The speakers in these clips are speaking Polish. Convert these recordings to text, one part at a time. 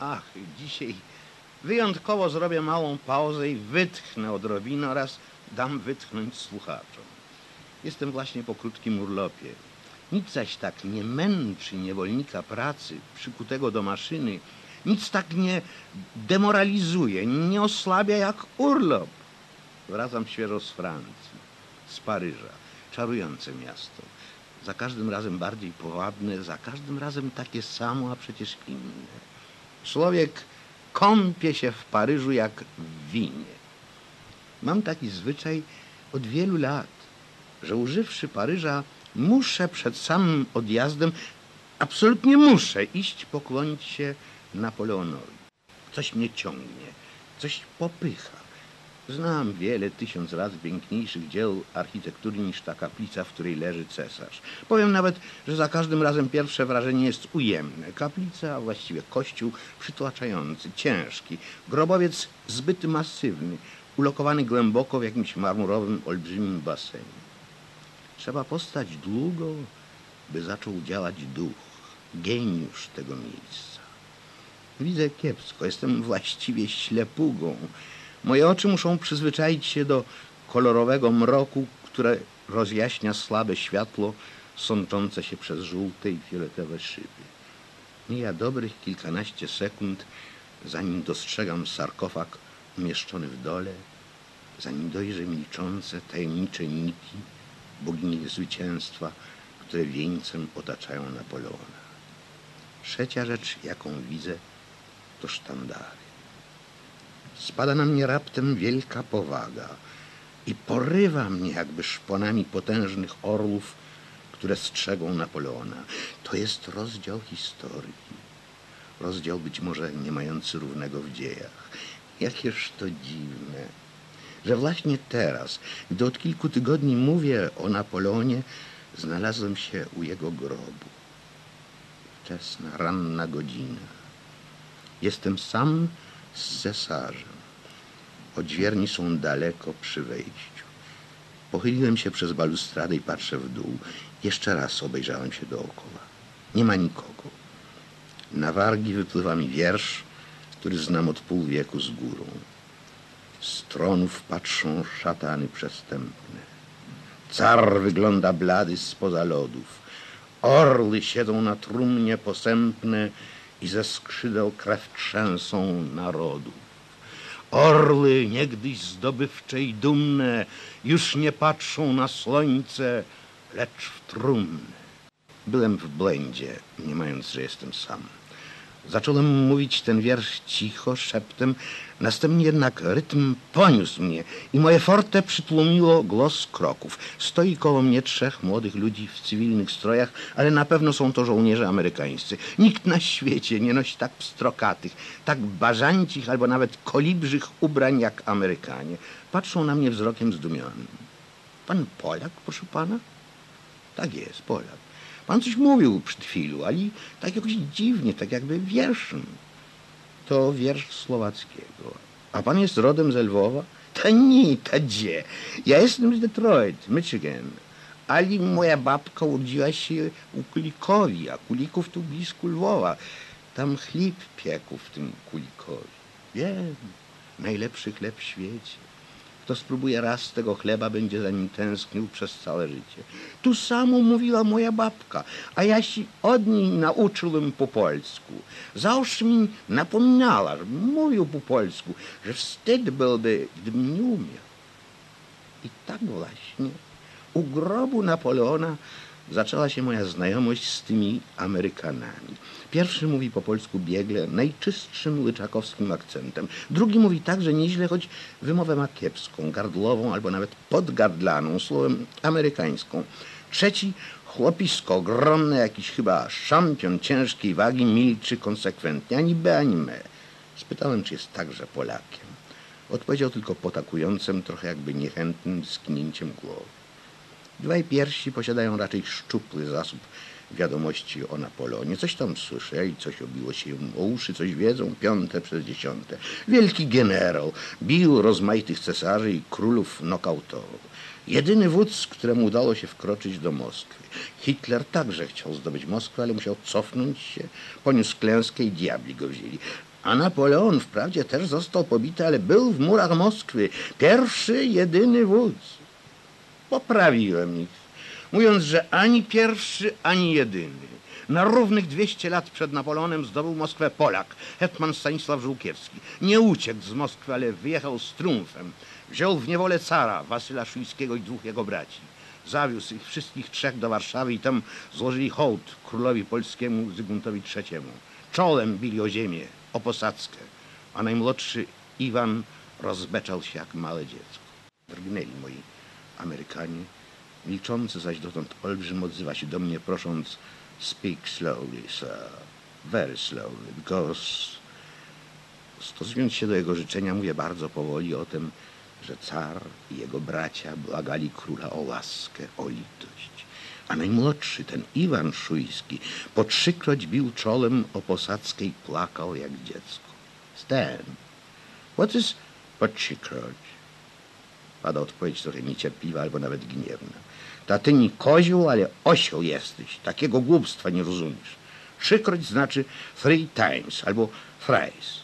Ach, dzisiaj wyjątkowo zrobię małą pauzę i wytchnę odrobinę oraz dam wytchnąć słuchaczom. Jestem właśnie po krótkim urlopie. Nic zaś tak nie męczy niewolnika pracy przykutego do maszyny, nic tak nie demoralizuje, nie oslabia jak urlop. Wracam świeżo z Francji, z Paryża. Czarujące miasto. Za każdym razem bardziej powabne, za każdym razem takie samo, a przecież inne. Człowiek kąpie się w Paryżu jak w winie. Mam taki zwyczaj od wielu lat, że używszy Paryża, muszę przed samym odjazdem, absolutnie muszę iść pokłonić się Napoleonowi. Coś mnie ciągnie, coś popycha. Znam wiele, 1000 razy piękniejszych dzieł architektury niż ta kaplica, w której leży cesarz. Powiem nawet, że za każdym razem pierwsze wrażenie jest ujemne. Kaplica, a właściwie kościół, przytłaczający, ciężki. Grobowiec zbyt masywny, ulokowany głęboko w jakimś marmurowym, olbrzymim basenie. Trzeba postać długo, by zaczął działać duch, geniusz tego miejsca. Widzę kiepsko, jestem właściwie ślepugą. Moje oczy muszą przyzwyczaić się do kolorowego mroku, które rozjaśnia słabe światło sączące się przez żółte i fioletowe szyby. Mija dobrych kilkanaście sekund, zanim dostrzegam sarkofag umieszczony w dole, zanim dojrzę milczące, tajemnicze niki bogini zwycięstwa, które wieńcem otaczają Napoleona. Trzecia rzecz, jaką widzę, to sztandary. Spada na mnie raptem wielka powaga i porywa mnie jakby szponami potężnych orłów, które strzegą Napoleona. To jest rozdział historii. Rozdział być może nie mający równego w dziejach. Jakież to dziwne, że właśnie teraz, gdy od kilku tygodni mówię o Napoleonie, znalazłem się u jego grobu. Wczesna, ranna godzina. Jestem sam z cesarzem. Odźwierni są daleko przy wejściu. Pochyliłem się przez balustradę i patrzę w dół. Jeszcze raz obejrzałem się dookoła. Nie ma nikogo. Na wargi wypływa mi wiersz, który znam od pół wieku z górą. Z tronów patrzą szatany przestępne. Car wygląda blady spoza lodów. Orły siedzą na trumnie posępne i ze skrzydeł krew trzęsą narodów. Orły, niegdyś zdobywcze i dumne, już nie patrzą na słońce, lecz w trumnę. Byłem w błędzie, nie mając, że jestem sam. Zacząłem mówić ten wiersz cicho, szeptem, następnie jednak rytm poniósł mnie i moje forte przytłumiło głos kroków. Stoi koło mnie 3 młodych ludzi w cywilnych strojach, ale na pewno są to żołnierze amerykańscy. Nikt na świecie nie nosi tak pstrokatych, tak bażancich albo nawet kolibrzych ubrań jak Amerykanie. Patrzą na mnie wzrokiem zdumionym. Pan Polak, proszę pana? Tak jest, Polak. Pan coś mówił przed chwilą, ale tak jakoś dziwnie, tak jakby wierszem. To wiersz słowackiego. A pan jest rodem z Lwowa? Ta nie, ta gdzie? Ja jestem z Detroit, Michigan. Ale moja babka urodziła się u Kulikowi, a Kulików tu blisko Lwowa. Tam chleb piekł w tym Kulikowi. Wiem, najlepszy chleb w świecie. Kto spróbuje raz tego chleba, będzie za nim tęsknił przez całe życie. Tu samo mówiła moja babka, a ja się od niej nauczyłem po polsku. Zawsze mi napominała, że mówił po polsku, że wstyd byłby, gdybym nie umiał. I tak właśnie u grobu Napoleona zaczęła się moja znajomość z tymi Amerykanami. Pierwszy mówi po polsku biegle, najczystszym łyczakowskim akcentem. Drugi mówi także nieźle, choć wymowę ma kiepską, gardłową albo nawet podgardlaną, słowem amerykańską. Trzeci chłopisko, ogromne, jakiś chyba szampion ciężkiej wagi, milczy konsekwentnie, ani be, ani me. Spytałem, czy jest także Polakiem. Odpowiedział tylko potakującym, trochę jakby niechętnym skinięciem głowy. Dwaj pierwsi posiadają raczej szczupły zasób wiadomości o Napoleonie. Coś tam słyszeli, coś obiło się im o uszy, coś wiedzą, 5 przez 10. Wielki generał, bił rozmaitych cesarzy i królów nokautował. Jedyny wódz, któremu udało się wkroczyć do Moskwy. Hitler także chciał zdobyć Moskwę, ale musiał cofnąć się, poniósł klęskę i diabli go wzięli. A Napoleon wprawdzie też został pobity, ale był w murach Moskwy. Pierwszy, jedyny wódz. Poprawiłem ich, mówiąc, że ani pierwszy, ani jedyny. Na równych 200 lat przed Napoleonem zdobył Moskwę Polak, hetman Stanisław Żółkiewski. Nie uciekł z Moskwy, ale wyjechał z triumfem. Wziął w niewolę cara, Wasyla Szujskiego i 2 jego braci. Zawiózł ich wszystkich 3 do Warszawy i tam złożyli hołd królowi polskiemu Zygmuntowi III. Czołem bili o ziemię, o posadzkę, a najmłodszy Iwan rozbeczał się jak małe dziecko. Drgnęli moi Amerykanie. Milczący zaś dotąd olbrzym odzywa się do mnie, prosząc: "Speak slowly, sir, very slowly, because..." Stosując się do jego życzenia, mówię bardzo powoli o tym, że car i jego bracia błagali króla o łaskę, o litość. A najmłodszy, ten Iwan Szujski, po 3-kroć bił czołem o posadzkę i płakał jak dziecko. "Stan, what is po 3-kroć?" Pada odpowiedź trochę niecierpliwa albo nawet gniewna. "Ta ty nie kozioł, ale osioł jesteś. Takiego głupstwa nie rozumiesz. 3-kroć znaczy 3 times albo thrice."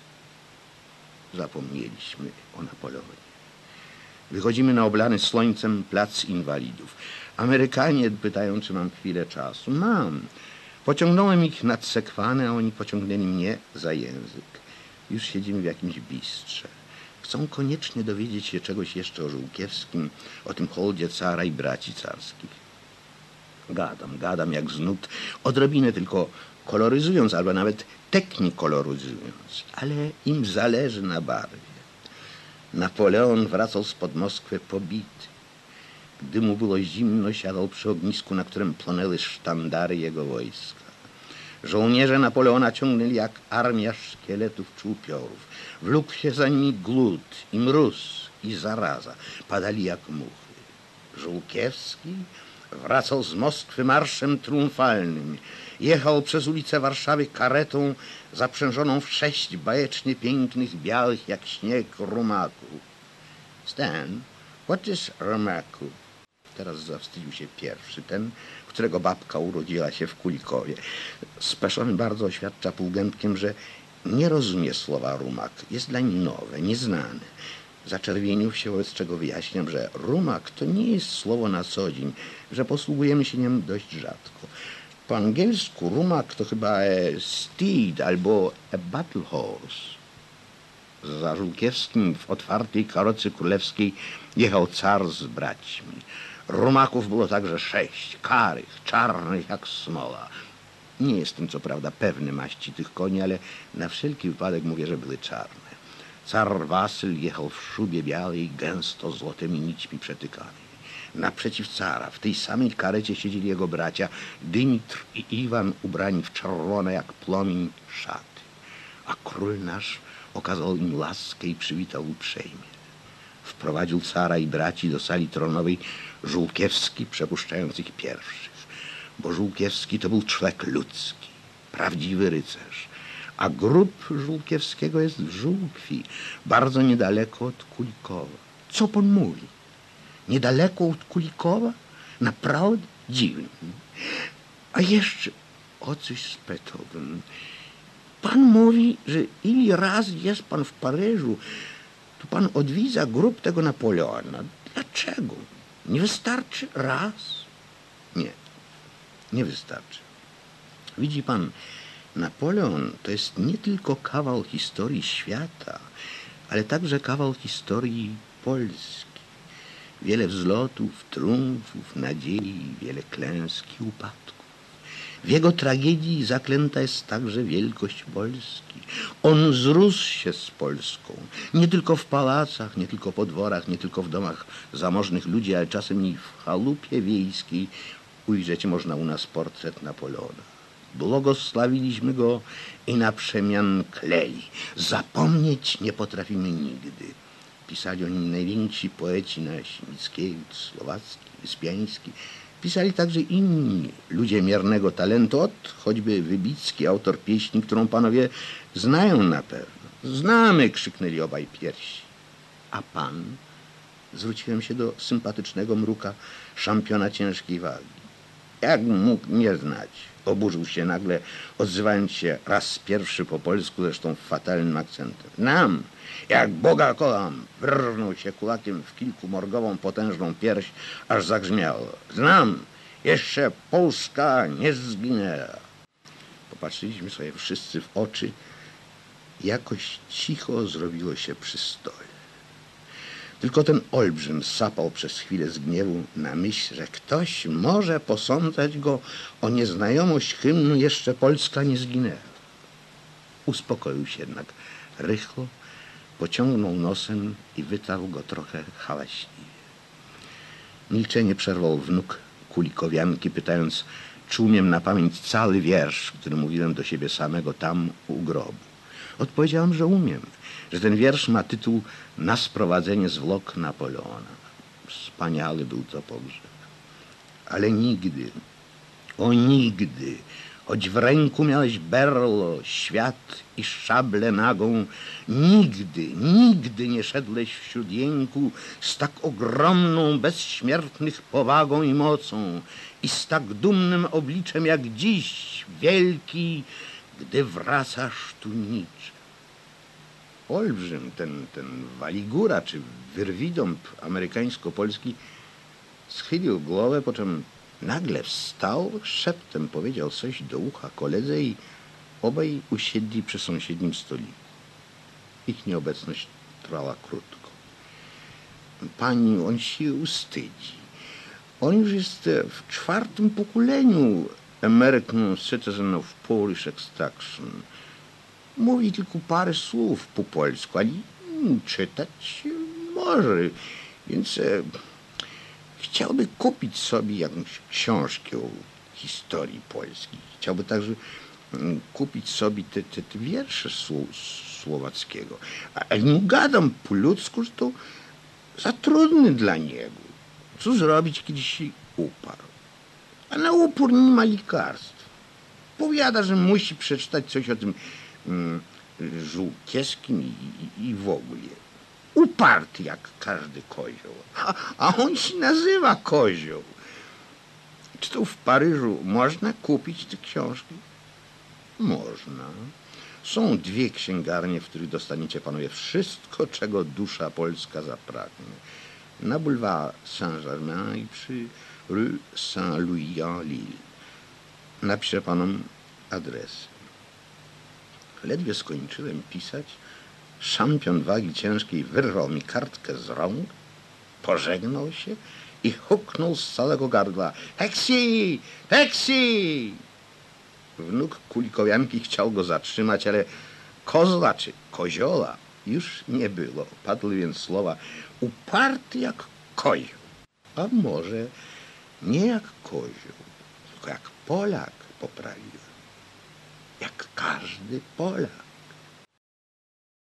Zapomnieliśmy o Napoleonie. Wychodzimy na oblany słońcem plac Inwalidów. Amerykanie pytają, czy mam chwilę czasu. Mam. Pociągnąłem ich nad sekwanę, a oni pociągnęli mnie za język. Już siedzimy w jakimś bistrze. Chcą koniecznie dowiedzieć się czegoś jeszcze o Żółkiewskim, o tym hołdzie cara i braci carskich. Gadam jak z nut, odrobinę tylko koloryzując, albo nawet technikoloryzując, ale im zależy na barwie. Napoleon wracał spod Moskwy pobity. Gdy mu było zimno, siadał przy ognisku, na którym płonęły sztandary jego wojska. Żołnierze Napoleona ciągnęli jak armia szkieletów czy upiorów. Wlókł się za nimi głód i mróz i zaraza. Padali jak muchy. Żółkiewski wracał z Moskwy marszem triumfalnym. Jechał przez ulicę Warszawy karetą zaprzężoną w 6 bajecznie pięknych, białych jak śnieg rumaków. "Stan, what is rumaku?" Teraz zawstydził się pierwszy, ten, którego babka urodziła się w Kulikowie. Speszony bardzo oświadcza półgębkiem, że nie rozumie słowa rumak. Jest dla nim nowe, nieznane. Zaczerwienił się, wobec czego wyjaśniam, że rumak to nie jest słowo na co dzień, że posługujemy się nim dość rzadko. Po angielsku rumak to chyba steed albo a battle horse. Za Żółkiewskim w otwartej karocy królewskiej jechał car z braćmi. Rumaków było także 6, karych, czarnych jak smoła. Nie jestem co prawda pewny maści tych koni, ale na wszelki wypadek mówię, że były czarne. Car Wasyl jechał w szubie białej, gęsto złotymi nićmi przetykanej. Naprzeciw cara w tej samej karecie siedzieli jego bracia Dymitr i Iwan, ubrani w czerwone jak płomień szaty. A król nasz okazał im łaskę i przywitał uprzejmie. Wprowadził cara i braci do sali tronowej Żółkiewski, przepuszczając ich pierwszych. Bo Żółkiewski to był człowiek ludzki, prawdziwy rycerz. A grób Żółkiewskiego jest w Żółkwi, bardzo niedaleko od Kulikowa. Co pan mówi? Niedaleko od Kulikowa? Naprawdę dziwne. A jeszcze o coś spytałbym. Pan mówi, że ile razy jest pan w Paryżu, to pan odwiedza grób tego Napoleona. Dlaczego? Nie wystarczy raz? Nie, nie wystarczy. Widzi pan, Napoleon to jest nie tylko kawał historii świata, ale także kawał historii Polski. Wiele wzlotów, triumfów, nadziei, wiele klęsk i upadków. W jego tragedii zaklęta jest także wielkość Polski. On zrósł się z Polską. Nie tylko w pałacach, nie tylko po dworach, nie tylko w domach zamożnych ludzi, ale czasem i w chałupie wiejskiej ujrzeć można u nas portret Napoleona. Błogosławiliśmy go i na przemian kleli. Zapomnieć nie potrafimy nigdy. Pisali o nim najwięksi poeci nasi, Mickiewicz, Słowacki, Wyspiański. Pisali także inni ludzie miernego talentu, od choćby Wybicki, autor pieśni, którą panowie znają na pewno. Znamy, krzyknęli obaj pierwsi. A pan? Zwróciłem się do sympatycznego mruka, szampiona ciężkiej wagi. Jak mógł nie znać? Oburzył się nagle, odzywając się raz pierwszy po polsku, zresztą fatalnym akcentem. Znam, jak Boga kocham, wyrżnął się kulakiem w kilkumorgową potężną pierś, aż zagrzmiało. Znam, jeszcze Polska nie zginęła. Popatrzyliśmy sobie wszyscy w oczy. Jakoś cicho zrobiło się przy stole. Tylko ten olbrzym sapał przez chwilę z gniewu na myśl, że ktoś może posądzać go o nieznajomość hymnu Jeszcze Polska nie zginęła. Uspokoił się jednak rychło, pociągnął nosem i wytarł go trochę hałaśliwie. Milczenie przerwał wnuk Kulikowianki, pytając, czy umiem na pamięć cały wiersz, który mówiłem do siebie samego tam u grobu. Odpowiedziałem, że umiem, że ten wiersz ma tytuł Na sprowadzenie zwłok Napoleona. Wspaniały był to pogrzeb. Ale nigdy, o nigdy, choć w ręku miałeś berło, świat i szablę nagą, nigdy nie szedłeś wśród jęku z tak ogromną, bezśmiertnych powagą i mocą i z tak dumnym obliczem jak dziś, wielki, gdy wracasz tu niczym. Olbrzym, ten Waligura czy Wyrwidąb amerykańsko-polski schylił głowę, po czym nagle wstał, szeptem powiedział coś do ucha koledze i obaj usiedli przy sąsiednim stoliku. Ich nieobecność trwała krótko. Pani, on się ustydzi. On już jest w 4. pokoleniu American Citizen of Polish Extraction. Mówi tylko parę słów po polsku, ale czytać może, więc chciałby kupić sobie jakąś książkę o historii Polski. Chciałby także kupić sobie te wiersze Słowackiego. Ale mu gadam po ludzku, że to za trudne dla niego. Co zrobić, kiedy się uparł? A na upór nie ma lekarstwa. Powiada, że musi przeczytać coś o tym Żółkiewskim i w ogóle. Uparty jak każdy kozioł. A on się nazywa kozioł. Czy to w Paryżu można kupić te książki? Można. Są 2 księgarnie, w których dostaniecie panowie wszystko, czego dusza polska zapragnie. Na Boulevard Saint-Germain i przy Rue Saint-Louis-en-Lille. Napiszę panom adresy. Ledwie skończyłem pisać, szampion wagi ciężkiej wyrwał mi kartkę z rąk, pożegnał się i huknął z całego gardła. Taksi! Taksi! Wnuk Kulikowianki chciał go zatrzymać, ale kozła czy kozioła już nie było. Padły więc słowa uparty jak kozioł. A może nie jak kozioł, tylko jak Polak, poprawiłem. Jak każdy Polak.